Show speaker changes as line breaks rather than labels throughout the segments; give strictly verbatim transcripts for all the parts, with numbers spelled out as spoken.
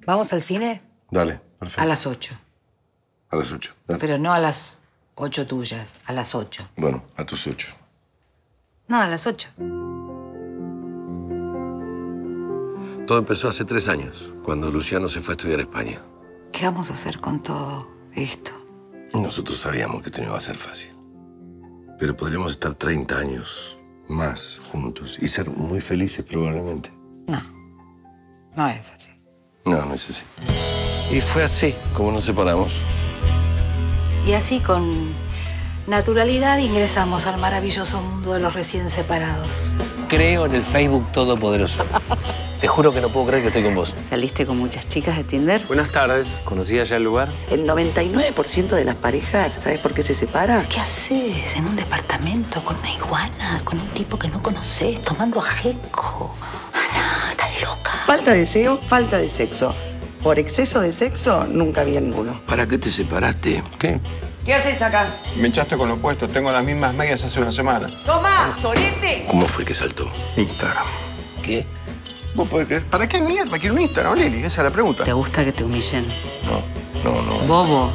¿Vamos al cine?
Dale, perfecto.
A las ocho.
A las ocho. Dale.
Pero no a las ocho tuyas, a las ocho.
Bueno, a tus ocho.
No, a las ocho.
Todo empezó hace tres años, cuando Luciano se fue a estudiar a España.
¿Qué vamos a hacer con todo esto?
Nosotros sabíamos que esto no iba a ser fácil. Pero podríamos estar treinta años más juntos y ser muy felices probablemente.
No, no es así.
No, no es así. Y fue así como nos separamos.
Y así, con naturalidad, ingresamos al maravilloso mundo de los recién separados.
Creo en el Facebook Todopoderoso. Te juro que no puedo creer que estoy con vos.
¿Saliste con muchas chicas de Tinder?
Buenas tardes. ¿Conocías ya el lugar?
El noventa y nueve por ciento de las parejas, ¿sabes por qué se separa?
¿Qué haces en un departamento con una iguana, con un tipo que no conoces, tomando ajenco? Ana, estás loca.
Falta de deseo, falta de sexo. Por exceso de sexo, nunca había ninguno.
¿Para qué te separaste? ¿Qué?
¿Qué haces acá?
Me echaste con lo opuesto. Tengo las mismas medias hace una semana.
¡Toma, sorete!
¿Cómo fue que saltó?
Instagram.
¿Qué?
¿Vos podés creer? ¿Para qué mierda quiero un Instagram, Lili? Esa es la pregunta.
¿Te gusta que te humillen?
No, no, no.
Bobo.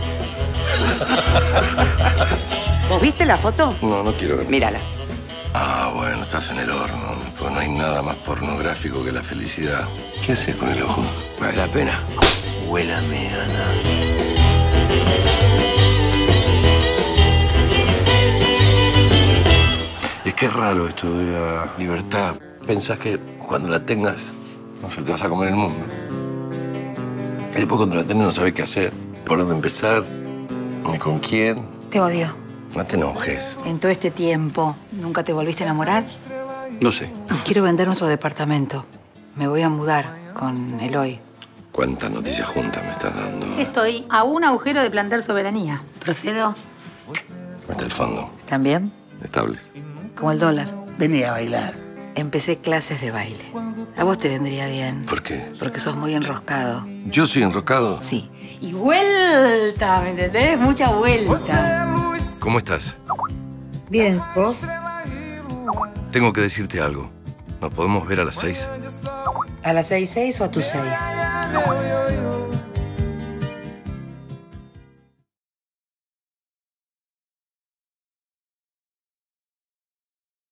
¿Vos viste la foto?
No, no quiero ver.
Mírala.
Ah, bueno, estás en el horno. Pues no hay nada más pornográfico que la felicidad. ¿Qué haces con el ojo? Vale la pena. Huélame, Ana. Es que es raro esto de la libertad. Pensás que cuando la tengas, no sé, te vas a comer el mundo. Y después cuando la tenés no sabés qué hacer, por dónde empezar, ni con quién.
Te odio.
No te enojes.
En todo este tiempo, ¿nunca te volviste a enamorar?
No sé.
Quiero vender nuestro departamento. Me voy a mudar con Eloy.
¿Cuántas noticias juntas me estás dando?
Estoy a un agujero de plantar soberanía. ¿Procedo?
Hasta el fondo.
¿También?
Estable.
Como el dólar.
Vení a bailar.
Empecé clases de baile. A vos te vendría bien.
¿Por qué?
Porque sos muy enroscado.
¿Yo soy enrocado?
Sí. Y vuelta, ¿me entendés? Mucha vuelta.
¿Cómo estás?
Bien, ¿vos?
Tengo que decirte algo. ¿Nos podemos ver a las seis?
¿A las seis, seis o a tus seis?